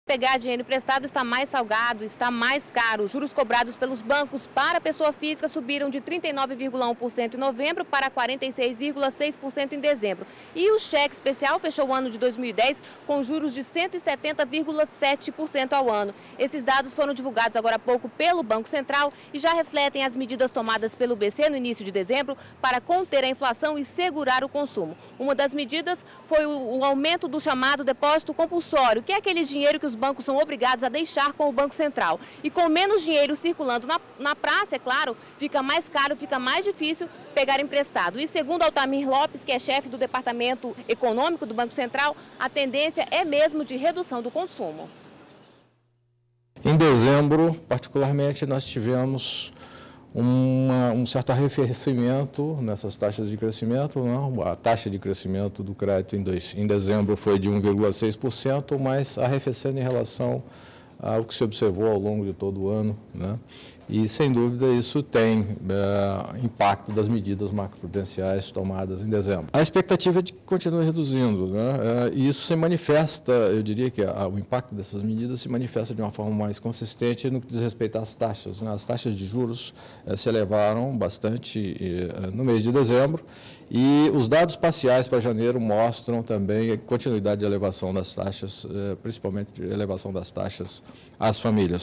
pegar dinheiro emprestado está mais salgado, está mais caro. Os juros cobrados pelos bancos para a pessoa física subiram de 39,1% em novembro para 46,6% em dezembro. E o cheque especial fechou o ano de 2010 com juros de 170,7% ao ano. Esses dados foram divulgados agora há pouco pelo Banco Central e já refletem as medidas tomadas pelo BC no início de dezembro para conter a inflação e segurar o consumo. Uma das medidas foi o aumento do chamado depósito compulsório, que é aquele dinheiro que os bancos são obrigados a deixar com o Banco Central. E com menos dinheiro circulando na praça, é claro, fica mais caro, fica mais difícil pegar emprestado. E segundo Altamir Lopes, que é chefe do Departamento Econômico do Banco Central, a tendência é mesmo de redução do consumo. Em dezembro, particularmente, nós tivemos um certo arrefecimento nessas taxas de crescimento. Não? A taxa de crescimento do crédito em dezembro foi de 1,6%, mas arrefecendo em relação ao que se observou ao longo de todo o ano, né? E, sem dúvida, isso tem impacto das medidas macroprudenciais tomadas em dezembro. A expectativa é de que continue reduzindo, né? E isso se manifesta, eu diria que o impacto dessas medidas se manifesta de uma forma mais consistente no que diz respeito às taxas, né? As taxas de juros se elevaram bastante no mês de dezembro e os dados parciais para janeiro mostram também a continuidade de elevação das taxas, principalmente elevação das taxas às famílias.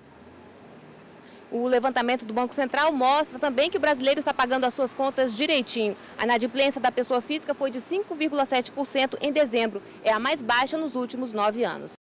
O levantamento do Banco Central mostra também que o brasileiro está pagando as suas contas direitinho. A inadimplência da pessoa física foi de 5,7% em dezembro. É a mais baixa nos últimos 9 anos.